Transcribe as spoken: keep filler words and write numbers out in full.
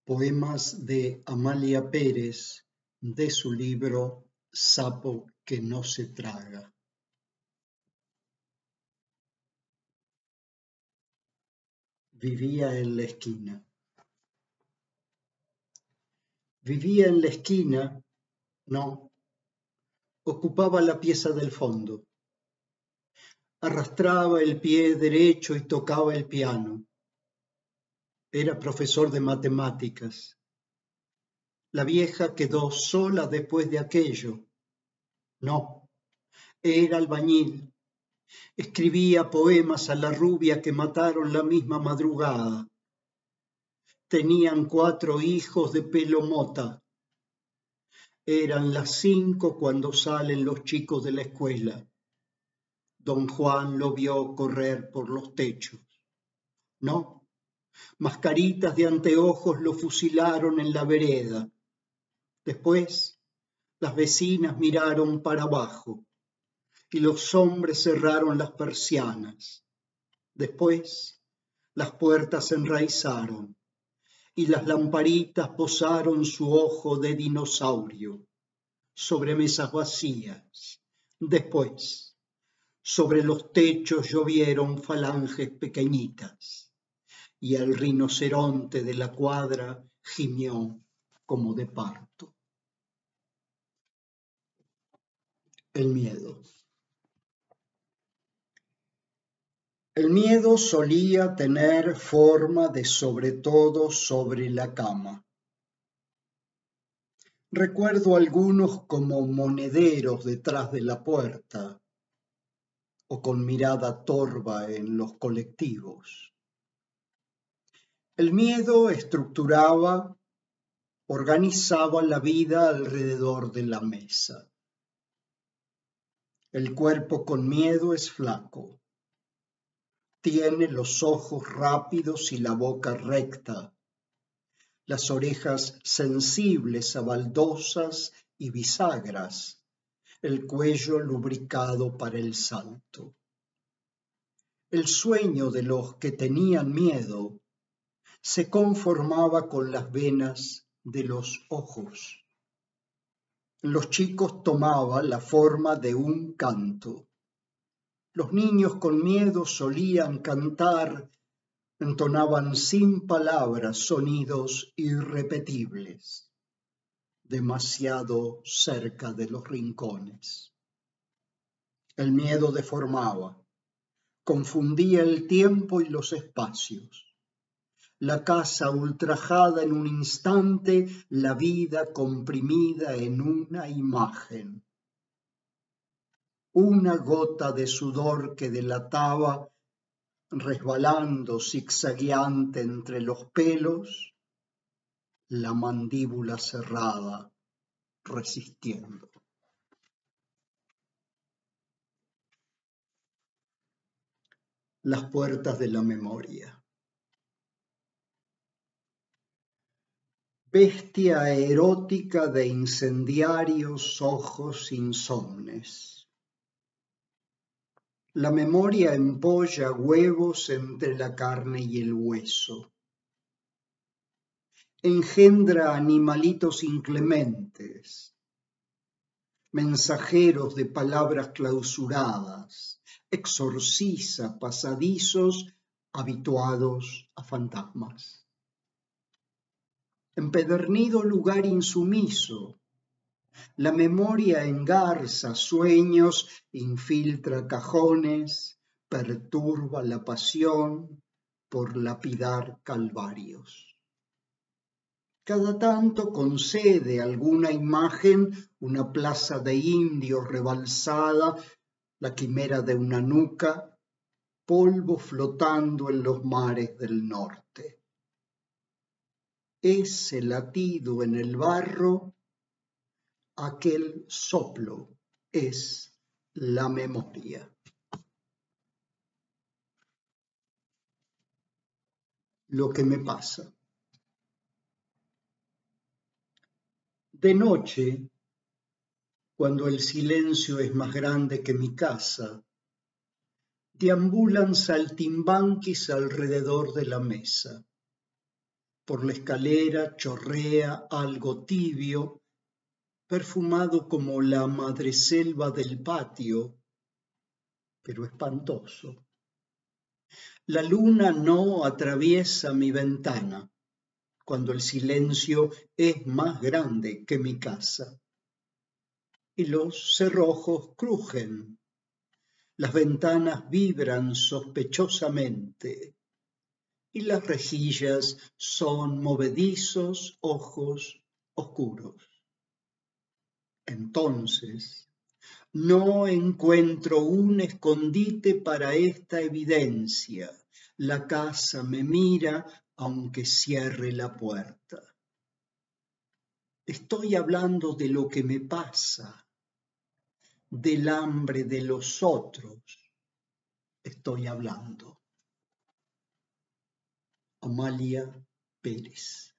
Poemas de Amalia Pérez, de su libro Sapo que no se traga. Vivía en la esquina. Vivía en la esquina, no, ocupaba la pieza del fondo. Arrastraba el pie derecho y tocaba el piano. Era profesor de matemáticas. La vieja quedó sola después de aquello. No, era albañil. Escribía poemas a la rubia que mataron la misma madrugada. Tenían cuatro hijos de pelo mota. Eran las cinco cuando salen los chicos de la escuela. Don Juan lo vio correr por los techos. No, mascaritas de anteojos lo fusilaron en la vereda. Después, las vecinas miraron para abajo y los hombres cerraron las persianas. Después, las puertas se enraizaron y las lamparitas posaron su ojo de dinosaurio sobre mesas vacías. Después, sobre los techos llovieron falanges pequeñitas y el rinoceronte de la cuadra gimió como de parto. El miedo. El miedo solía tener forma de sobre todo sobre la cama. Recuerdo algunos como monederos detrás de la puerta o con mirada torva en los colectivos. El miedo estructuraba, organizaba la vida alrededor de la mesa. El cuerpo con miedo es flaco. Tiene los ojos rápidos y la boca recta, las orejas sensibles a baldosas y bisagras, el cuello lubricado para el salto. El sueño de los que tenían miedo se conformaba con las venas de los ojos. Los chicos tomaban la forma de un canto. Los niños con miedo solían cantar, entonaban sin palabras sonidos irrepetibles, demasiado cerca de los rincones. El miedo deformaba, confundía el tiempo y los espacios. La casa ultrajada en un instante, la vida comprimida en una imagen. Una gota de sudor que delataba, resbalando zigzagueante entre los pelos, la mandíbula cerrada, resistiendo. Las puertas de la memoria. Bestia erótica de incendiarios ojos insomnes. La memoria empolla huevos entre la carne y el hueso. Engendra animalitos inclementes, mensajeros de palabras clausuradas, exorciza pasadizos habituados a fantasmas. Empedernido lugar insumiso, la memoria engarza sueños, infiltra cajones, perturba la pasión por lapidar calvarios. Cada tanto concede alguna imagen, una plaza de indios rebalsada, la quimera de una nuca, polvo flotando en los mares del norte. Ese latido en el barro, aquel soplo es la memoria. Lo que me pasa. De noche, cuando el silencio es más grande que mi casa, deambulan saltimbanquis alrededor de la mesa. Por la escalera chorrea algo tibio, perfumado como la madreselva del patio, pero espantoso. La luna no atraviesa mi ventana, cuando el silencio es más grande que mi casa. Y los cerrojos crujen, las ventanas vibran sospechosamente, y las rejillas son movedizos ojos oscuros. Entonces, no encuentro un escondite para esta evidencia. La casa me mira aunque cierre la puerta. Estoy hablando de lo que me pasa, del hambre de los otros. Estoy hablando. Amalia Pérez.